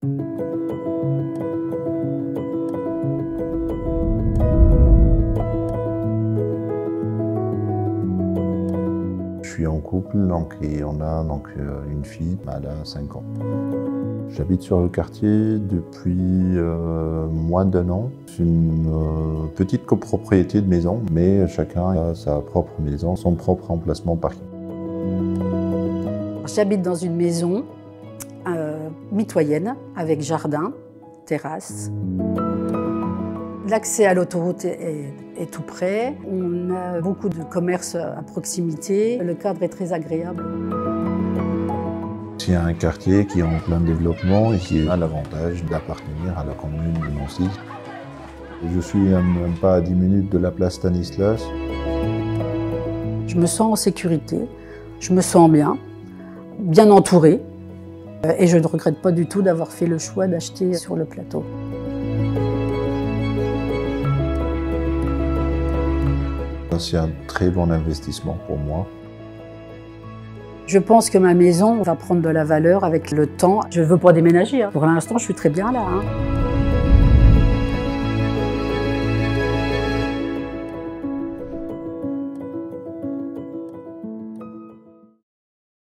Je suis en couple et on a une fille, elle a 5 ans. J'habite sur le quartier depuis moins d'1 an. C'est une petite copropriété de maison, mais chacun a sa propre maison, son propre emplacement parking. J'habite dans une maison mitoyenne avec jardin, terrasse. L'accès à l'autoroute est tout près. On a beaucoup de commerces à proximité. Le cadre est très agréable. C'est un quartier qui est en plein développement et qui a l'avantage d'appartenir à la commune de Nancy. Je suis même pas à 10 minutes de la place Stanislas. Je me sens en sécurité, je me sens bien entourée. Et je ne regrette pas du tout d'avoir fait le choix d'acheter sur le plateau. C'est un très bon investissement pour moi. Je pense que ma maison va prendre de la valeur avec le temps. Je ne veux pas déménager. Pour l'instant, je suis très bien là.